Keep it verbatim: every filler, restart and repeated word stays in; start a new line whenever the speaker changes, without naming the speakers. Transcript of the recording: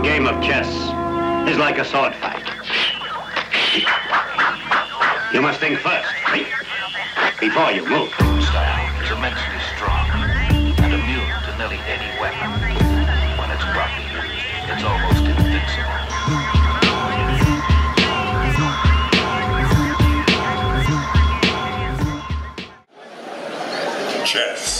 game of chess is like a sword fight. You must think first, before you move.
Style is immensely strong and immune to nearly any weapon. When it's properly used, it's almost invincible.
Chess.